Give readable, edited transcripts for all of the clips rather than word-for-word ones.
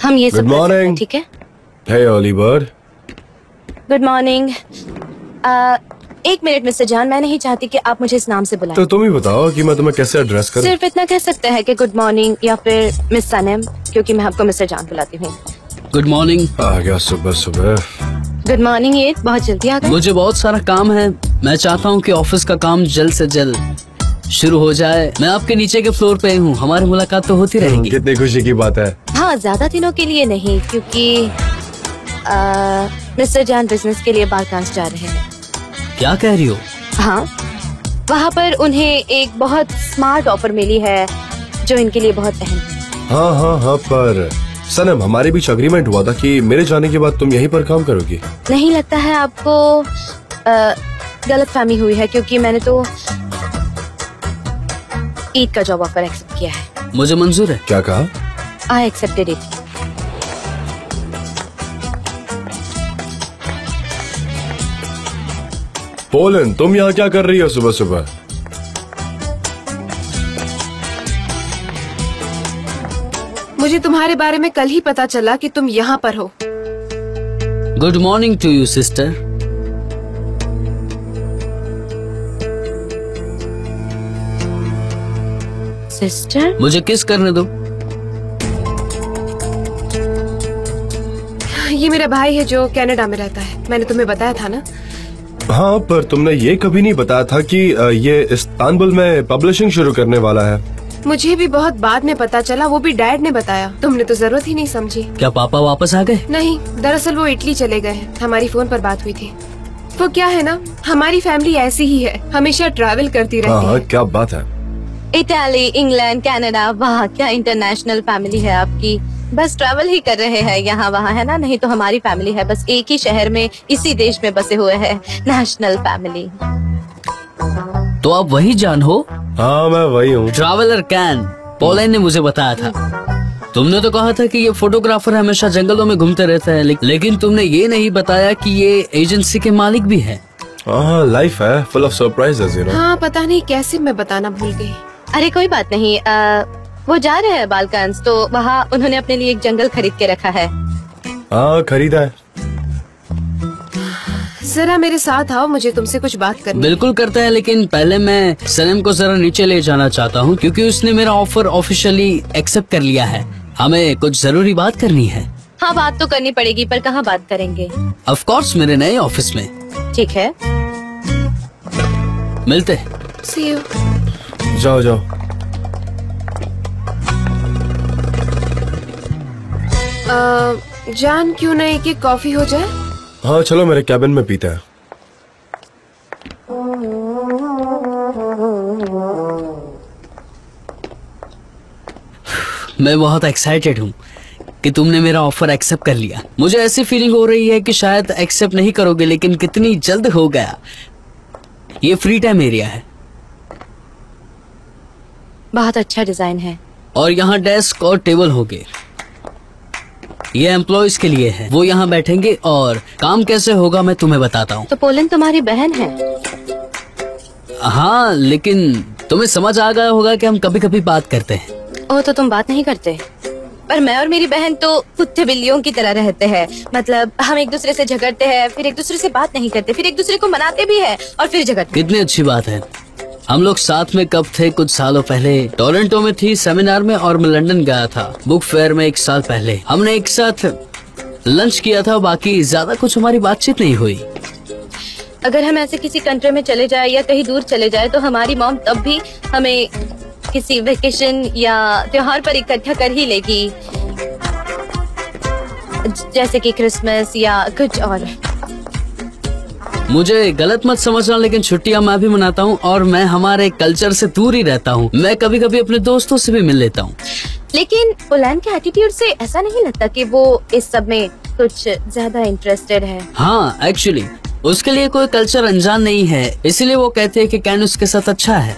हम ये सब Good morning. ठीक है। Hey Oliver. Good morning. एक मिनट मिस्टर जान, मैं नहीं चाहती कि आप मुझे इस नाम से बुलाएं। तो तुम ही बताओ कि मैं तुम्हें कैसे एड्रेस करूं? सिर्फ इतना कह सकते हैं कि गुड मॉर्निंग या फिर मिस सनम, क्योंकि मैं आपको मिस्टर जान बुलाती हूँ। Good morning. आ गया सुबह सुबह। गुड मॉर्निंग, ये बहुत जल्दी आ गए। मुझे बहुत सारा काम है, मैं चाहता हूँ कि ऑफिस का काम जल्द से जल्द शुरू हो जाए। मैं आपके नीचे के फ्लोर पे हूँ, हमारी मुलाकात तो होती रहेगी। कितनी खुशी की बात है। हाँ, ज्यादा दिनों के लिए नहीं, क्योंकि मिस्टर जान बिजनेस के लिए बालकांस जा रहे हैं। क्या कह रही हो? हाँ, वहाँ पर उन्हें एक बहुत स्मार्ट ऑफर मिली है जो इनके लिए बहुत अहम है। हाँ, पर सनम, हमारे बीच एग्रीमेंट हुआ था कि मेरे जाने के बाद तुम यहीं पर काम करोगी। नहीं लगता है आपको गलत फहमी हुई है, क्योंकि मैंने तो ईद का जॉब ऑफर एक्सेप्ट किया है। मुझे मंजूर है। क्या कहा? I accepted it. पोलन, तुम यहाँ क्या कर रही हो सुबह सुबह? मुझे तुम्हारे बारे में कल ही पता चला कि तुम यहाँ पर हो। Good morning to you sister. Sister? मुझे किस करने दो। ये मेरा भाई है जो कनाडा में रहता है, मैंने तुम्हें बताया था ना। हाँ, पर तुमने ये कभी नहीं बताया था कि ये इस्तांबुल में पब्लिशिंग शुरू करने वाला है। मुझे भी बहुत बाद में पता चला, वो भी डैड ने बताया। तुमने तो जरूरत ही नहीं समझी। क्या पापा वापस आ गए? नहीं, दरअसल वो इटली चले गए हैं। हमारी फोन पर बात हुई थी। वो क्या है ना, हमारी फैमिली ऐसी ही है, हमेशा ट्रैवल करती रहती हाँ, है। क्या बात है। इटाली, इंग्लैंड, कनाडा, वाह क्या इंटरनेशनल फैमिली है आपकी। बस ट्रैवल ही कर रहे हैं यहाँ वहाँ, है ना? नहीं तो हमारी फैमिली है बस एक ही शहर में, इसी देश में बसे हुए हैं, नेशनल फैमिली। तो आप वही जान हो? हाँ, मैं वही हूँ। ट्रैवलर कैन, पोलैंड ने मुझे बताया था। तुमने तो कहा था कि ये फोटोग्राफर हमेशा जंगलों में घूमते रहता है, लेकिन तुमने ये नहीं बताया कि ये एजेंसी के मालिक भी है। हाँ, लाइफ है full of surprises, you know. हाँ, पता नहीं कैसे मैं बताना भूल गई। अरे कोई बात नहीं, वो जा रहे हैं बालकांस, तो वहाँ उन्होंने अपने लिए एक जंगल खरीद के रखा है। हाँ, खरीदा है। जरा मेरे साथ आओ, मुझे तुमसे कुछ बात करनी है। बिल्कुल करते हैं, लेकिन पहले मैं सनम को जरा नीचे ले जाना चाहता हूँ, क्योंकि उसने मेरा ऑफर ऑफिशियली एक्सेप्ट कर लिया है। हमें कुछ जरूरी बात करनी है। हाँ, बात तो करनी पड़ेगी, पर कहाँ बात करेंगे? ऑफ कोर्स मेरे नए ऑफिस में। ठीक है, मिलते। See you। जाओ जाओ। जान, क्यों ना एक कॉफी हो जाए? हाँ, चलो मेरे कैबिन में पीते हैं। मैं बहुत एक्साइटेड हूँ कि तुमने मेरा ऑफर एक्सेप्ट कर लिया। मुझे ऐसी फीलिंग हो रही है कि शायद एक्सेप्ट नहीं करोगे, लेकिन कितनी जल्द हो गया। ये फ्री टाइम एरिया है। बहुत अच्छा डिजाइन है। और यहाँ डेस्क और टेबल होंगे। ये एम्प्लॉयज के लिए है, वो यहाँ बैठेंगे और काम कैसे होगा मैं तुम्हें बताता हूँ। तो पोलन तुम्हारी बहन है? हाँ, लेकिन तुम्हें समझ आ गया होगा कि हम कभी कभी बात करते हैं। ओ, तो तुम बात नहीं करते? पर मैं और मेरी बहन तो कुत्ते बिल्लियों की तरह रहते हैं। मतलब हम एक दूसरे से झगड़ते हैं, फिर एक दूसरे से बात नहीं करते, फिर एक दूसरे को मनाते भी हैं और फिर झगड़ते। कितनी अच्छी बात है। हम लोग साथ में कब थे? कुछ सालों पहले टोरंटो में थी सेमिनार में, और मैं लंदन गया था बुक फेयर में 1 साल पहले। हमने एक साथ लंच किया था, बाकी ज्यादा कुछ हमारी बातचीत नहीं हुई। अगर हम ऐसे किसी कंट्री में चले जाए या कहीं दूर चले जाए, तो हमारी मॉम तब भी हमें किसी वेकेशन या त्योहार पर इकट्ठा कर ही लेगी, जैसे कि क्रिसमस या कुछ और। मुझे गलत मत समझना, लेकिन छुट्टियां मैं भी मनाता हूँ और मैं हमारे कल्चर से दूर ही रहता हूँ। मैं कभी कभी अपने दोस्तों से भी मिल लेता हूँ। लेकिन पोलैंड के एटीट्यूड से ऐसा नहीं लगता कि वो इस सब में कुछ ज्यादा इंटरेस्टेड है। हाँ, एक्चुअली उसके लिए कोई कल्चर अनजान नहीं है, इसलिए वो कहते हैं कि कैन उसके साथ अच्छा है।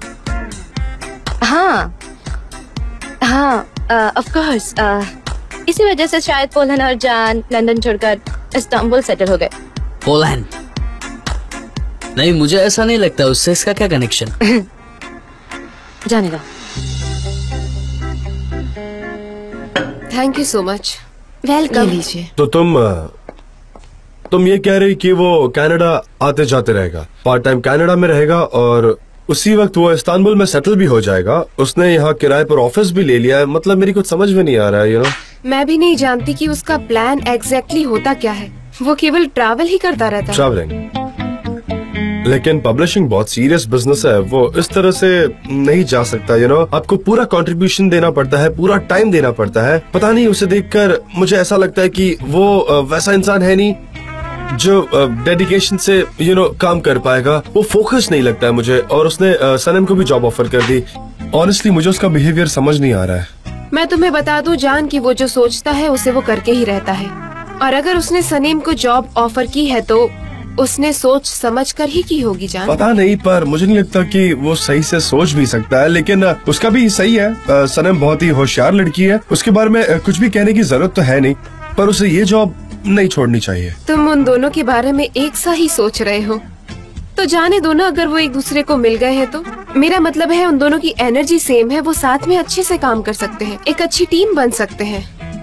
हाँ हाँ, ऑफ कोर्स। इसी वजह से शायद पोलन और जान लंदन छोड़कर इस्तांबुल सेटल हो गए। पोलैंड? नहीं, मुझे ऐसा नहीं लगता। उससे इसका क्या कनेक्शन? जाने दो। Thank you so much. ये वेलकम। लीजिए। तो तुम ये कह रही कि वो कनाडा आते जाते रहेगा, पार्ट टाइम कनाडा में रहेगा और उसी वक्त वो इस्तांबुल में सेटल भी हो जाएगा। उसने यहाँ किराए पर ऑफिस भी ले लिया है। मतलब मेरी कुछ समझ में नहीं आ रहा है, मैं भी नहीं जानती कि उसका प्लान एग्जैक्टली होता क्या है। वो केवल ट्रैवल ही करता रहता है। ट्रैवलिंग। लेकिन पब्लिशिंग बहुत सीरियस बिजनेस है, वो इस तरह से नहीं जा सकता। आपको पूरा कंट्रीब्यूशन देना पड़ता है, पूरा टाइम देना पड़ता है। पता नहीं, उसे देखकर मुझे ऐसा लगता है कि वो वैसा इंसान है नहीं जो डेडिकेशन से काम कर पाएगा। वो फोकस नहीं लगता है मुझे। और उसने सनम को भी जॉब ऑफर कर दी। ऑनेस्टली मुझे उसका बिहेवियर समझ नहीं आ रहा है। मैं तुम्हें बता दूं जान कि वो जो सोचता है उसे वो करके ही रहता है। और अगर उसने सनीम को जॉब ऑफर की है तो उसने सोच समझ कर ही की होगी जान। पता नहीं, पर मुझे नहीं लगता कि वो सही से सोच भी सकता है। लेकिन उसका भी सही है। सनम बहुत ही होशियार लड़की है, उसके बारे में कुछ भी कहने की जरूरत तो है नहीं, पर उसे ये जॉब नहीं छोड़नी चाहिए। तुम उन दोनों के बारे में एक सा ही सोच रहे हो तो जाने दो ना। अगर वो एक दूसरे को मिल गए हैं तो मेरा मतलब है उन दोनों की एनर्जी सेम है, वो साथ में अच्छे से काम कर सकते हैं, एक अच्छी टीम बन सकते हैं।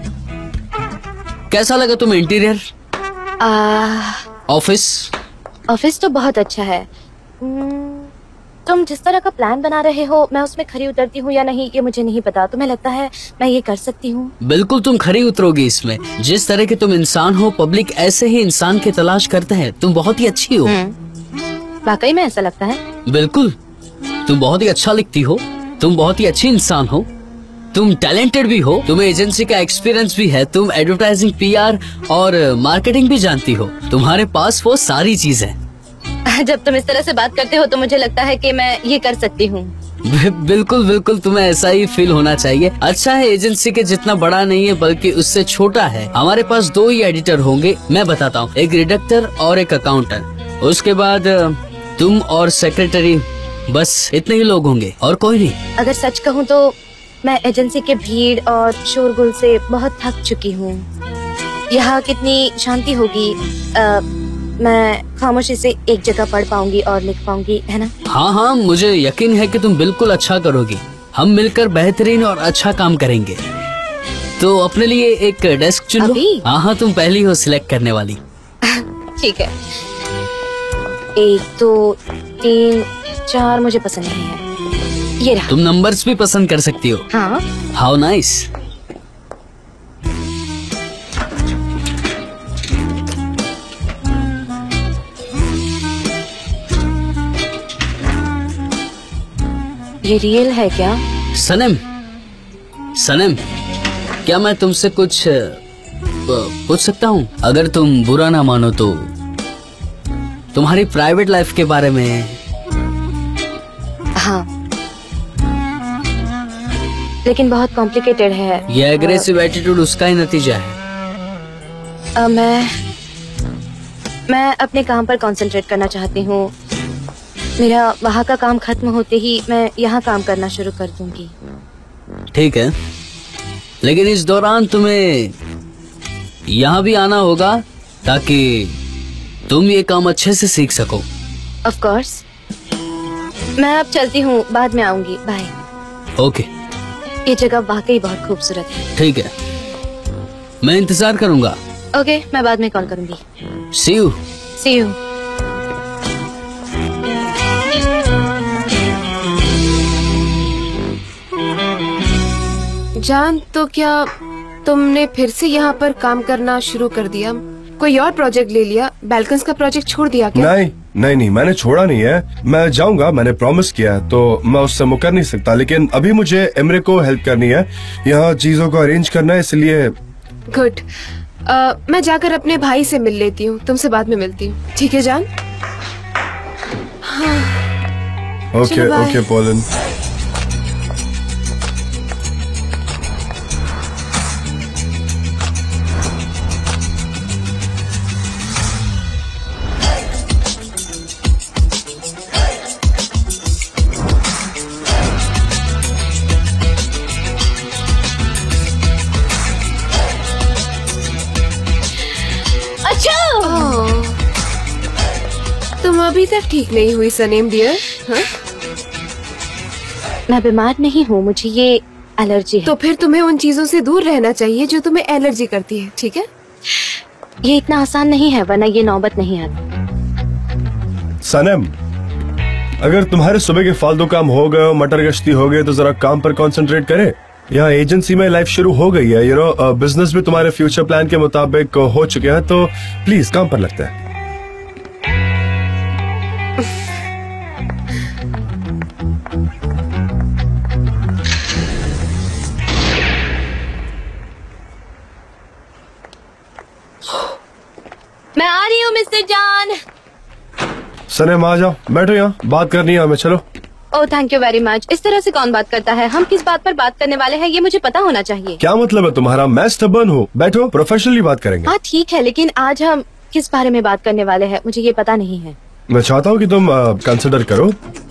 कैसा लगा तुम्हें इंटीरियर, ऑफिस? ऑफिस तो बहुत अच्छा है। तुम जिस तरह का प्लान बना रहे हो मैं उसमें खरी उतरती हूँ या नहीं ये मुझे नहीं पता। तुम्हें लगता है मैं ये कर सकती हूँ? बिल्कुल तुम खरी उतरोगी इसमें। जिस तरह के तुम इंसान हो, पब्लिक ऐसे ही इंसान की तलाश करते हैं। तुम बहुत ही अच्छी हो। वाकई में ऐसा लगता है? बिल्कुल, तुम बहुत ही अच्छा लिखती हो, तुम बहुत ही अच्छी इंसान हो, तुम टैलेंटेड भी हो, तुम्हें एजेंसी का एक्सपीरियंस भी है, तुम एडवर्टाइजिंग, पीआर और मार्केटिंग भी जानती हो। तुम्हारे पास वो सारी चीज है। जब तुम इस तरह से बात करते हो तो मुझे लगता है कि मैं ये कर सकती हूँ। बिल्कुल बिल्कुल, तुम्हें ऐसा ही फील होना चाहिए। अच्छा है एजेंसी के जितना बड़ा नहीं है बल्कि उससे छोटा है। हमारे पास 2 ही एडिटर होंगे, मैं बताता हूँ, एक रिडक्टर और एक अकाउंटेंट। उसके बाद तुम और सेक्रेटरी, बस इतने ही लोग होंगे और कोई नहीं। अगर सच कहूँ तो मैं एजेंसी के भीड़ और शोरगुल से बहुत थक चुकी हूँ। यहाँ कितनी शांति होगी, मैं खामोशी से एक जगह पढ़ पाऊंगी और लिख पाऊंगी, है ना? हाँ हाँ, मुझे यकीन है कि तुम बिल्कुल अच्छा करोगी। हम मिलकर बेहतरीन और अच्छा काम करेंगे। तो अपने लिए एक डेस्क चुन लो। अभी? हाँ हाँ, तुम पहली हो सिलेक्ट करने वाली। ठीक है। 1 2 3 4 मुझे पसंद नहीं है। ये रहा। तुम नंबर्स भी पसंद कर सकती हो। हाँ। How nice. ये रियल है क्या? सनम, सनम, क्या मैं तुमसे कुछ पूछ सकता हूँ? अगर तुम बुरा ना मानो तो तुम्हारी प्राइवेट लाइफ के बारे में। हाँ, लेकिन बहुत कॉम्प्लिकेटेड है। ये एग्रेसिव एटीट्यूड उसका ही नतीजा है। मैं अपने काम पर कंसंट्रेट करना चाहती हूँ। मेरा वहाँ का काम खत्म होते ही मैं यहाँ काम करना शुरू कर दूंगी। ठीक है, लेकिन इस दौरान तुम्हें यहाँ भी आना होगा ताकि तुम ये काम अच्छे से सीख सको। Of course. मैं अब चलती हूँ, बाद में आऊंगी। बाय। ओके। ये जगह वाकई बहुत खूबसूरत है। ठीक है, मैं इंतजार करूंगा। ओके, मैं बाद में कॉल करूंगी। See you. See you. John, तो क्या तुमने फिर से यहाँ पर काम करना शुरू कर दिया? कोई और प्रोजेक्ट ले लिया? बैल्कन्स का प्रोजेक्ट छोड़ दिया क्या? नहीं, मैंने छोड़ा नहीं है। मैं जाऊंगा, मैंने प्रॉमिस किया है, तो मैं उससे मुकर नहीं सकता। लेकिन अभी मुझे एमरे को हेल्प करनी है, यहाँ चीजों को अरेंज करना है, इसलिए। गुड। मैं जाकर अपने भाई से मिल लेती हूँ, तुमसे बाद में मिलती हूँ। ठीक है जान? हाँ। Okay Polen. तुम अभी तक ठीक नहीं हुई सनेम डियर? हाँ? मैं बीमार नहीं हूँ, मुझे ये एलर्जी है। तो फिर तुम्हें उन चीजों से दूर रहना चाहिए जो तुम्हें एलर्जी करती है, ठीक है? ये इतना आसान नहीं है, वरना ये नौबत नहीं आती। सनम, अगर तुम्हारे सुबह के फालतू काम हो गए, मटर गश्ती हो गए, तो जरा काम पर कंसंट्रेट करें। यहाँ एजेंसी में लाइफ शुरू हो गई है, बिजनेस भी तुम्हारे फ्यूचर प्लान के मुताबिक हो चुके हैं, तो प्लीज काम पर लगता है। मैं आ रही हूँ मिस्टर जॉन। सनम आ जाओ, बैठो, यहाँ बात करनी है हमें। चलो। Oh thank you very much. इस तरह से कौन बात करता है? हम किस बात पर बात करने वाले हैं ये मुझे पता होना चाहिए। क्या मतलब है तुम्हारा? मैं स्टबर्न हूँ। बैठो, प्रोफेशनली बात करेंगे। हाँ ठीक है, लेकिन आज हम किस बारे में बात करने वाले हैं मुझे ये पता नहीं है। मैं चाहता हूँ कि तुम कंसिडर करो।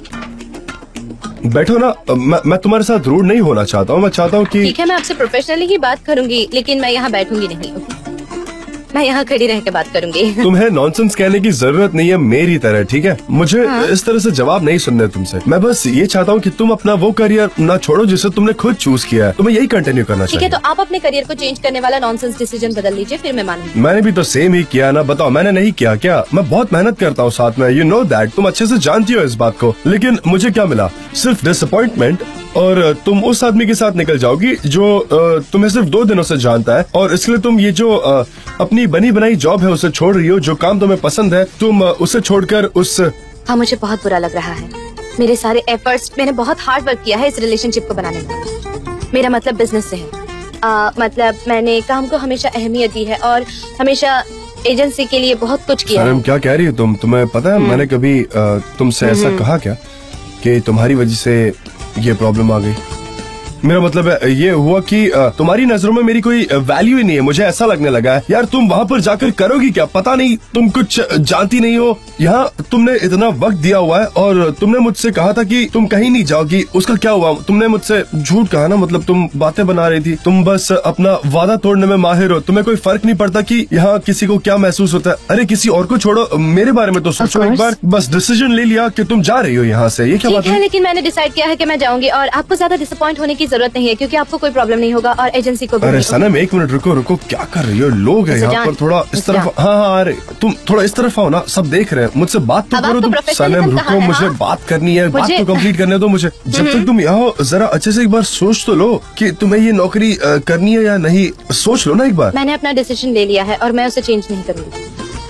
बैठो ना, मैं तुम्हारे साथ रूड नहीं होना चाहता हूँ। मैं चाहता हूँ कि ठीक है, मैं आपसे प्रोफेशनली ही बात करूंगी, लेकिन मैं यहाँ बैठूंगी नहीं, मैं यहाँ खड़ी रह के बात करूंगी। तुम्हें नॉनसेंस कहने की जरूरत नहीं है मेरी तरह, ठीक है? मुझे इस तरह से जवाब नहीं सुनने तुमसे। मैं बस ये चाहता हूँ कि तुम अपना वो करियर ना छोड़ो जिसे तुमने खुद चूज किया है। तुम्हें यही कंटिन्यू करना चाहिए। ठीक है, तो आप अपने करियर को चेंज करने वाला नॉनसेंस डिसीजन बदल लीजिए, फिर मैं मानूंगी। मैंने भी तो सेम ही किया ना। बताओ मैंने नहीं किया क्या? मैं बहुत मेहनत करता हूँ साथ में, यू नो दैट। तुम अच्छे से जानती हो इस बात को, लेकिन मुझे क्या मिला? सिर्फ डिसअपॉइंटमेंट। और तुम उस आदमी के साथ निकल जाओगी जो तुम्हें सिर्फ 2 दिनों से जानता है, और इसलिए तुम ये जो अपनी बनी बनाई जॉब है उसे छोड़ रही हो। जो काम तुम्हें पसंद है तुम उसे छोड़कर उस। हाँ मुझे बहुत बुरा लग रहा है। मेरे सारे एफर्ट्स, मैंने बहुत हार्ड वर्क किया है इस रिलेशनशिप को बनाने में। मेरा मतलब बिजनेस से है। मतलब मैंने काम को हमेशा अहमियत दी है और हमेशा एजेंसी के लिए बहुत कुछ किया है। क्या कह रही हो तुम? तुम्हें पता है मैंने कभी तुमसे ऐसा कहा क्या कि तुम्हारी वजह से ये प्रॉब्लम आ गई? मेरा मतलब है ये हुआ कि तुम्हारी नजरों में मेरी कोई वैल्यू ही नहीं है। मुझे ऐसा लगने लगा है यार तुम वहाँ पर जाकर करोगी क्या? पता नहीं, तुम कुछ जानती नहीं हो। यहाँ तुमने इतना वक्त दिया हुआ है और तुमने मुझसे कहा था कि तुम कहीं नहीं जाओगी। उसका क्या हुआ? तुमने मुझसे झूठ कहा ना। मतलब तुम बातें बना रही थी। तुम बस अपना वादा तोड़ने में माहिर हो। तुम्हें कोई फर्क नहीं पड़ता कि यहाँ किसी को क्या महसूस होता है। अरे किसी और को छोड़ो, मेरे बारे में तो सोचो एक बार। बस डिसीजन ले लिया कि तुम जा रही हो यहाँ से, ये क्या बात है? लेकिन मैंने डिसाइड किया है कि मैं जाऊंगी और आपको ज्यादा डिसअपॉइंट होने की जरूरत नहीं है, क्योंकि आपको कोई प्रॉब्लम नहीं होगा और एजेंसी को भी। अरे सनम एक मिनट रुको, क्या कर रही हो? लोग हैं यहाँ पर, थोड़ा इस तरफ। हाँ, अरे तुम थोड़ा इस तरफ आओ ना, सब देख रहे हैं। मुझसे बात तो करो तुम। सनम रुको, मुझे बात करनी है, बात तो कंप्लीट करने दो मुझे। जब तक तुम यहाँ हो जरा अच्छे से एक बार सोच तो लो कि तुम्हें ये नौकरी करनी है या नहीं। सोच लो ना एक बार। मैंने अपना डिसीजन ले लिया है और मैं उसे चेंज नहीं करूंगी।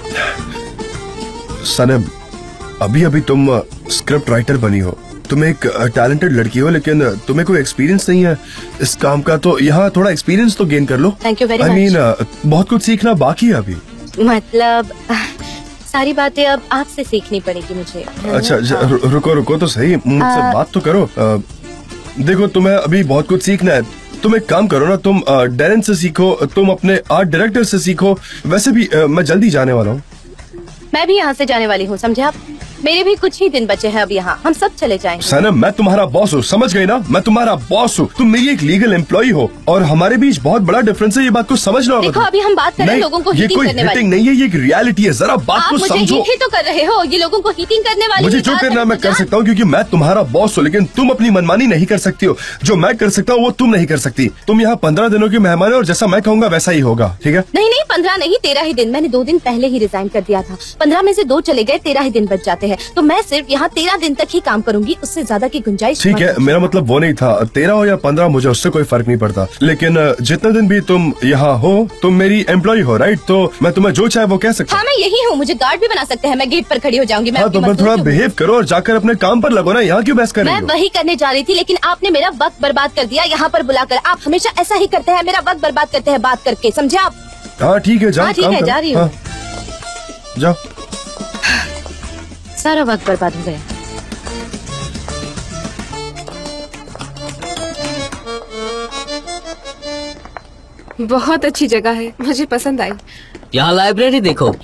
सनम अभी अभी तुम स्क्रिप्ट राइटर बनी हो, तुम एक टैलेंटेड लड़की हो, लेकिन तुम्हें कोई एक्सपीरियंस नहीं है इस काम का। तो यहाँ थोड़ा एक्सपीरियंस तो गेन कर लो। Thank you very much. I mean बहुत कुछ सीखना बाकी है अभी। मतलब सारी बातें अब आपसे सीखनी पड़ेगी मुझे। अच्छा रुको तो सही, मुझसे बात तो करो। देखो तुम्हें अभी बहुत कुछ सीखना है। तुम एक काम करो ना, तुम डायरेन से सीखो, तुम अपने आर्ट डायरेक्टर से सीखो। वैसे भी मैं जल्दी जाने वाला हूँ। मैं भी यहाँ से जाने वाली हूँ, समझे आप? मेरे भी कुछ ही दिन बचे हैं अब यहाँ, हम सब चले जाएंगे। सनम मैं तुम्हारा बॉस हूँ, समझ गई ना? मैं तुम्हारा बॉस हूँ, तुम मेरी एक लीगल एम्प्लॉई हो और हमारे बीच बहुत बड़ा डिफरेंस है। ये बात को समझना होगा। देखो अभी हम बात कर रहे हैं लोगों को हीटिंग करने वाली। नहीं है, ये एक रियलिटी है। जरा बात को समझो। आप मुझे तो कर रहे हो, ये लोगों को हीटिंग करने वाली। मुझे जो करना मैं कर सकता हूँ क्योंकि मैं तुम्हारा बॉस हूँ, लेकिन तुम अपनी मनमानी नहीं कर सकती हो। जो मैं कर सकता हूँ वो तुम नहीं कर सकती। तुम यहाँ 15 दिनों की मेहमान हो और जैसा मैं कहूँगा वैसा ही होगा, ठीक है? नहीं 15 नहीं, 13 ही दिन। मैंने 2 दिन पहले ही रिजाइन कर दिया था। 15 में से 2 चले गए, 13 ही दिन बच जाते हैं। तो मैं सिर्फ यहाँ 13 दिन तक ही काम करूंगी, उससे ज्यादा की गुंजाइश। ठीक है, मेरा मतलब वो नहीं था। 13 हो या 15 मुझे उससे कोई फर्क नहीं पड़ता, लेकिन जितने दिन भी तुम यहाँ हो तुम मेरी एम्प्लॉय हो, राइट? तो मैं तुम्हें जो चाहे वो कह सकता हूँ। हाँ मैं यही हूँ, मुझे गार्ड भी बना सकते हैं। मैं गेट पर खड़ी हो जाऊंगी। हाँ तो मैं थोड़ा बिहेव करो और जाकर अपने काम पर लगो ना। यहाँ क्यों बहस कर रही हो? मैं वही करने जा रही थी, लेकिन आपने मेरा वक्त बर्बाद कर दिया यहाँ पर बुलाकर। आप हमेशा ऐसा ही करते हैं, मेरा वक्त बर्बाद करते हैं बात करके, समझे आप? हाँ ठीक है, जाओ। ठीक है, जा रही हूँ। जाओ। सारा वक्त बर्बाद हो गया। बहुत अच्छी जगह है, मुझे पसंद आई। यहाँ लाइब्रेरी देखो,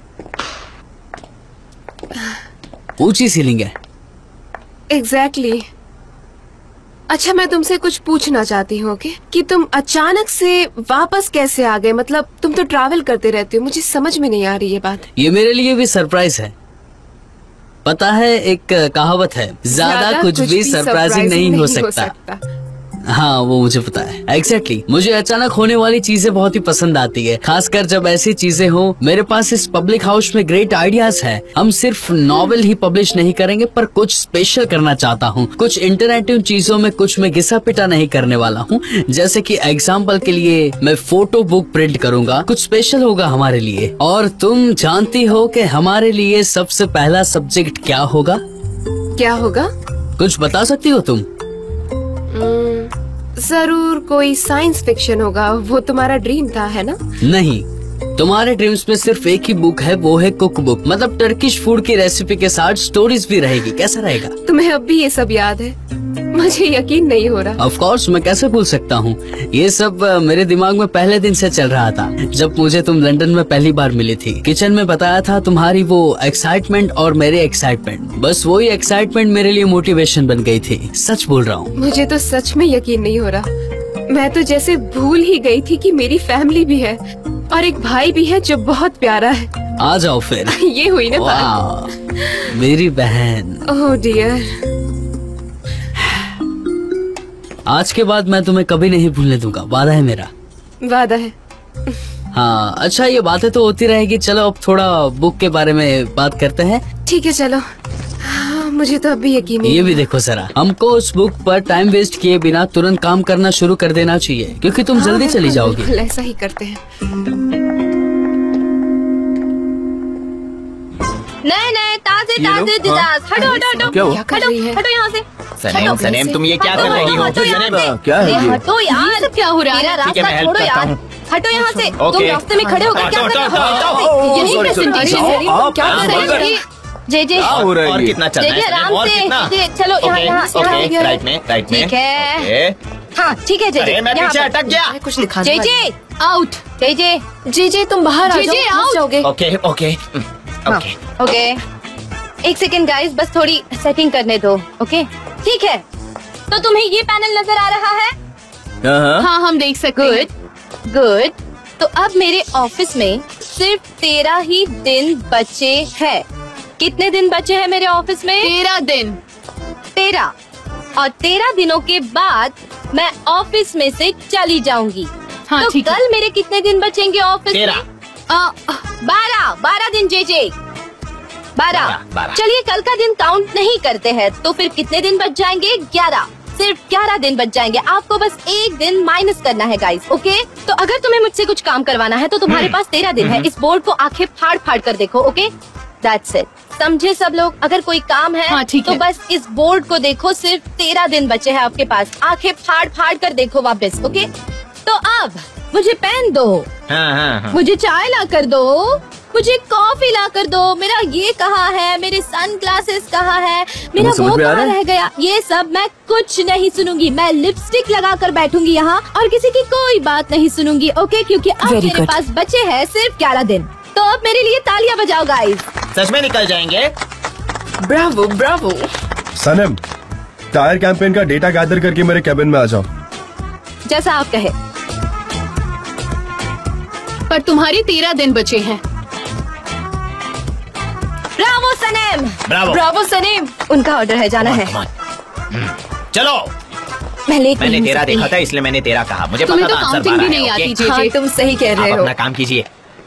ऊंची सीलिंग है। एग्जैक्टली। अच्छा मैं तुमसे कुछ पूछना चाहती हूँ कि तुम अचानक से वापस कैसे आ गए? मतलब तुम तो ट्रैवल करते रहते हो, मुझे समझ में नहीं आ रही ये बात। ये मेरे लिए भी सरप्राइज है। पता है एक कहावत है, ज्यादा कुछ भी सरप्राइजिंग नहीं हो सकता। हाँ वो मुझे पता है। एग्जैक्टली मुझे अचानक होने वाली चीजें बहुत ही पसंद आती है, खासकर जब ऐसी चीजें हो। मेरे पास इस पब्लिक हाउस में ग्रेट आइडियाज है। हम सिर्फ नॉवेल ही पब्लिश नहीं करेंगे पर कुछ स्पेशल करना चाहता हूँ। कुछ इंटरैक्टिव चीजों में कुछ मैं घिसा पिटा नहीं करने वाला हूँ। जैसे कि एग्जाम्पल के लिए मैं फोटो बुक प्रिंट करूंगा, कुछ स्पेशल होगा हमारे लिए। और तुम जानती हो कि हमारे लिए सबसे पहला सब्जेक्ट क्या होगा? क्या होगा? कुछ बता सकती हो तुम? जरूर कोई साइंस फिक्शन होगा। वो तुम्हारा ड्रीम था, है ना? नहीं, तुम्हारे ड्रीम्स में सिर्फ एक ही बुक है, वो है कुक बुक। मतलब टर्किश फूड की रेसिपी के साथ स्टोरीज भी रहेगी। कैसा रहेगा? तुम्हें अब भी ये सब याद है? मुझे यकीन नहीं हो रहा। ऑफ कोर्स, मैं कैसे भूल सकता हूँ। ये सब मेरे दिमाग में पहले दिन से चल रहा था, जब मुझे तुम लंदन में पहली बार मिली थी। किचन में बताया था तुम्हारी वो एक्साइटमेंट और मेरे एक्साइटमेंट, बस वही एक्साइटमेंट मेरे लिए मोटिवेशन बन गई थी। सच बोल रहा हूँ। मुझे तो सच में यकीन नहीं हो रहा। मैं तो जैसे भूल ही गई थी कि मेरी फैमिली भी है और एक भाई भी है जो बहुत प्यारा है। आ जाओ फिर। ये हुई ना बात। वाह, मेरी बहन। Oh dear. आज के बाद मैं तुम्हें कभी नहीं भूलने दूंगा, वादा है मेरा। वादा है। हाँ अच्छा, ये बातें तो होती रहेगी। चलो अब थोड़ा बुक के बारे में बात करते हैं। ठीक है चलो। हाँ, मुझे तो अभी यकीन नहीं। ये भी देखो जरा, हमको उस बुक पर टाइम वेस्ट किए बिना तुरंत काम करना शुरू कर देना चाहिए, क्योंकि तुम जल्दी चली जाओगी। बिल्कुल ऐसा ही करते हैं। नए ताजे डिजाइन। हटो हटो हटो, क्या हुआ? कर रही है? हटो यहाँ से। सनेम तुम ये क्या कर रही हो? हटो यहाँ से। क्या है ये? हटो यार, क्या हो रहा है? ठीक है, मैं हेल्प करता हूँ। हटो यहाँ से। तुम ओके। रास्ते में खड़े होकर क्या कर रहे हो? यही sorry, प्रेजेंटेशन sorry. है। आप क्या कर रहे बर्गर। हो? जे हो रहा है और ये? कितना चलना जे है? आराम और से। कितना? जे चलो यहाँ ओके, राइट में ठीक है। ओके। हाँ ठीक है जे। अरे मैं पीछे अटक गया। कुछ दिखा। जे आउट। जे तुम बाहर आ जे, जाओ, फंस जाओगे। Okay okay okay. ओके, एक सेकेंड गाइस, बस थोड़ी सेटिंग करने दो। ओके ठीक है, तो तुम्हें ये पैनल नजर आ रहा है? हाँ हम देख सकते हैं। गुड। तो अब मेरे ऑफिस में सिर्फ 13 ही दिन बचे हैं। कितने दिन बचे हैं मेरे ऑफिस में? 13 दिन। 13। और 13 दिनों के बाद मैं ऑफिस में से चली जाऊंगी। हाँ, तो ठीक है। कल मेरे कितने दिन बचेंगे ऑफिस में? 12 दिन जे 12। चलिए कल का दिन काउंट नहीं करते हैं, तो फिर कितने दिन बच जाएंगे? 11। सिर्फ 11 दिन बच जाएंगे। आपको बस एक दिन माइनस करना है गाइस। ओके, तो अगर तुम्हें मुझसे कुछ काम करवाना है तो तुम्हारे पास 13 दिन है। इस बोर्ड को आंखें फाड़ फाड़ कर देखो। Okay, that's it. समझे सब लोग? अगर कोई काम है हाँ, ठीक तो है। बस इस बोर्ड को देखो। सिर्फ 13 दिन बचे हैं आपके पास। आंखें फाड़ फाड़ कर देखो वापस। ओके, तो अब मुझे पेन दो, हाँ। मुझे चाय ला कर दो, मुझे कॉफी ला कर दो। मेरा ये कहाँ है? मेरे सन ग्लासेस कहाँ है? मेरा वो कहाँ रह गया? ये सब मैं कुछ नहीं सुनूंगी। मैं लिपस्टिक लगा कर बैठूंगी यहाँ और किसी की कोई बात नहीं सुनूंगी। ओके, क्योंकि अब मेरे पास बचे हैं सिर्फ 11 दिन। तो अब मेरे लिए तालियां बजाओ गाइस। सच में निकल जाएंगे। Bravo bravo. Sanem, tyre campaign का डेटा गैदर करके मेरे कैबिन में आ जाओ। जैसा आप कहे। पर तुम्हारे 13 दिन बचे हैं। Bravo Sanem. Bravo Sanem. उनका ऑर्डर है, जाना है। चलो, मैं लेट मैंने नहीं तेरा सकती। देखा था इसलिए मैंने तेरा कहा। मुझे पता तुम्हें था तो आंसर काउंटिंग 12 भी है, नहीं ओके? आती जे। हाँ, तुम सही कह रहे आप हो। अपना काम कीजिए।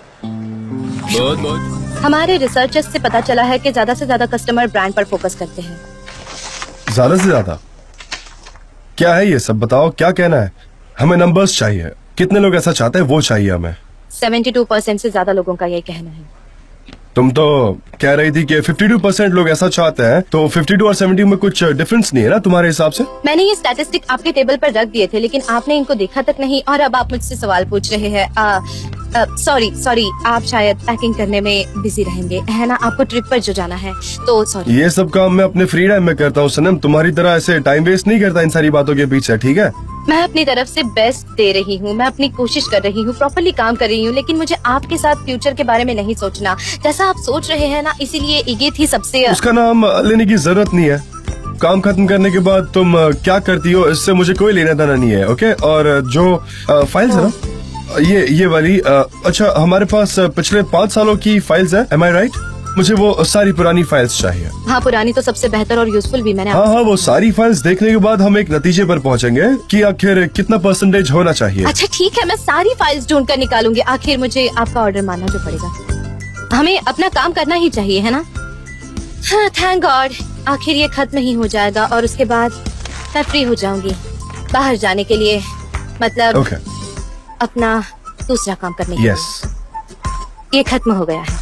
हमारे रिसर्चर्स से पता चला है कि ज्यादा से ज्यादा कस्टमर ब्रांड पर फोकस करते हैं। ज्यादा से ज्यादा क्या है ये सब? बताओ क्या कहना है? हमें नंबर्स चाहिए। कितने लोग ऐसा चाहते हैं वो चाहिए हमें। 72% से ज्यादा लोगों का यही कहना है। तुम तो कह रही थी कि 52% लोग ऐसा चाहते हैं, तो 52 और 70 में कुछ डिफरेंस नहीं है ना तुम्हारे हिसाब से? मैंने ये स्टैटिस्टिक आपके टेबल पर रख दिए थे, लेकिन आपने इनको देखा तक नहीं और अब आप मुझसे सवाल पूछ रहे हैं। सॉरी, आप शायद पैकिंग करने में बिजी रहेंगे, है ना? आपको ट्रिप पर जो जाना है, तो सॉरी। ये सब काम मैं अपने फ्री टाइम में करता हूँ सनम, तुम्हारी तरह ऐसे टाइम वेस्ट नहीं करता इन सारी बातों के पीछे, ठीक है? मैं अपनी तरफ से बेस्ट दे रही हूँ, मैं अपनी कोशिश कर रही हूँ, प्रॉपरली काम कर रही हूँ, लेकिन मुझे आपके साथ फ्यूचर के बारे में नहीं सोचना जैसा आप सोच रहे हैं ना, इसीलिए ये थी सबसे। उसका नाम लेने की जरूरत नहीं है। काम खत्म करने के बाद तुम क्या करती हो इससे मुझे कोई लेना देना नहीं है, ओके? और जो फाइल्स है ना, ये वाली अच्छा, हमारे पास पिछले 5 सालों की फाइल्स है, एम आई राइट? मुझे वो सारी पुरानी फाइल्स चाहिए। हाँ, पुरानी तो सबसे बेहतर और यूजफुल भी। मैंने हाँ हाँ, वो सारी फाइल्स देखने के बाद हम एक नतीजे पर पहुंचेंगे कि आखिर कितना परसेंटेज होना चाहिए। अच्छा ठीक है, मैं सारी फाइल्स ढूंढ कर निकालूंगी। आखिर मुझे आपका ऑर्डर मानना जो पड़ेगा। हमें अपना काम करना ही चाहिए, है ना? हाँ, थैंक गॉड, आखिर ये खत्म ही हो जाएगा और उसके बाद मैं फ्री हो जाऊंगी बाहर जाने के लिए, मतलब अपना दूसरा काम करने के लिए। ये खत्म हो गया है।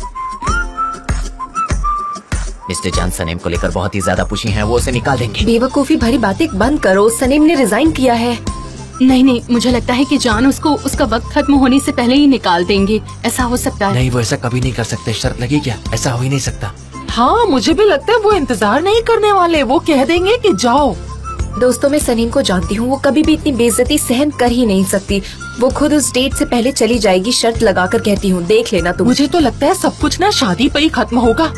मिस्टर जान सनीम को लेकर बहुत ही ज्यादा पुशी हैं, वो उसे निकाल देंगे। बेवकूफी भरी बातें बंद करो, सनीम ने रिजाइन किया है। नहीं, मुझे लगता है कि जान उसको उसका वक्त खत्म होने से पहले ही निकाल देंगे। ऐसा हो सकता है। नहीं, वो ऐसा कभी नहीं कर सकते। शर्त लगी क्या? ऐसा हो ही नहीं सकता। हाँ, मुझे भी लगता है वो इंतजार नहीं करने वाले। वो कह देंगे कि जाओ। दोस्तों, मैं सनीम को जानती हूँ, वो कभी भी इतनी बेइज्जती सहन कर ही नहीं सकती। वो खुद उस डेट से पहले चली जाएगी, शर्त लगाकर कहती हूँ। देख लेना तुम। मुझे तो लगता है सब कुछ ना शादी पे ही खत्म होगा।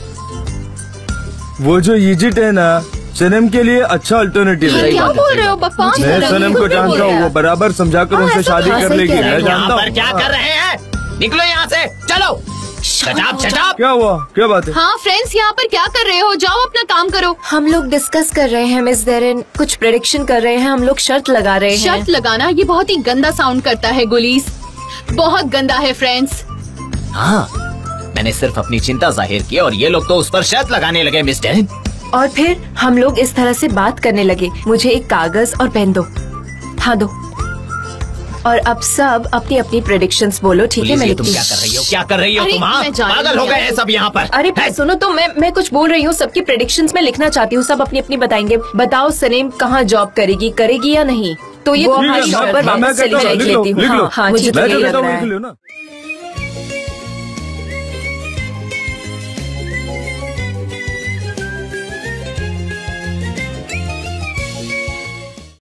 वो जो इजिट है ना, सनम के लिए अच्छा अल्टरनेटिव है। क्या बोल रहे हो? बकवास कर रहे मैं हो। सनम को जानता हूँ, वो बराबर समझाकर उनसे शादी कर लेगी। मैं जानता हूँ। क्या कर रहे हैं? निकलो यहाँ से, चलो। शटाब शटाब। क्या हुआ? क्या बात है? हाँ फ्रेंड्स, यहाँ पर क्या कर रहे हो? जाओ अपना काम करो। हम लोग डिस्कस कर रहे हैं मिस देरिन, कुछ प्रेडिक्शन कर रहे हैं। हम लोग शर्त लगा रहे हैं। शर्त लगाना ये बहुत ही गंदा साउंड करता है गुलीस, बहुत गंदा है फ्रेंड्स। हाँ, मैंने सिर्फ अपनी चिंता जाहिर की और ये लोग तो उस पर शर्त लगाने लगे मिस्टर। और फिर हम लोग इस तरह से बात करने लगे। मुझे एक कागज और पेन दो। हाँ दो। और अब सब अपनी अपनी प्रेडिक्शंस बोलो, ठीक है? मैं तुम लिखती क्या कर रही हो? क्या कर रही हो अरे, तुम? हाँ, मैं जा रही पागल हूँ। हो गए हैं सब यहाँ पर। अरे सुनो तो, मैं कुछ बोल रही हूँ। सबकी प्रेडिक्शंस में लिखना चाहती हूँ। सब अपनी अपनी बताएंगे। बताओ सनीम कहाँ जॉब करेगी या नहीं? तो ये ठीक है, तुम्हारी शॉप पर मैं वापस चली कहता हूँ, जाएगी। लिख लो, लेती हूँ। लिख लो। हाँ, ठीक मैं है, तो लग कहता हूँ, रहा लिख है। लो ना।